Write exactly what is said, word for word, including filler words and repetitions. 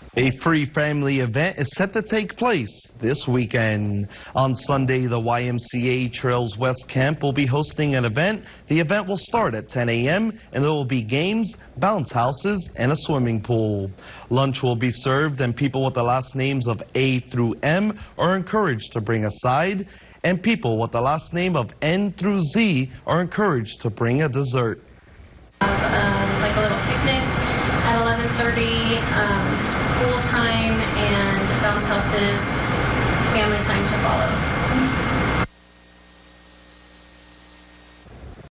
A free family event is set to take place this weekend. On Sunday, the Y M C A Trails West Camp will be hosting an event. The event will start at ten A M and there will be games, bounce houses, and a swimming pool. Lunch will be served and people with the last names of A through M are encouraged to bring a side, and people with the last name of N through Z are encouraged to bring a dessert. Um, like a little picnic at eleven thirty, um, pool time and bounce houses, family time to follow.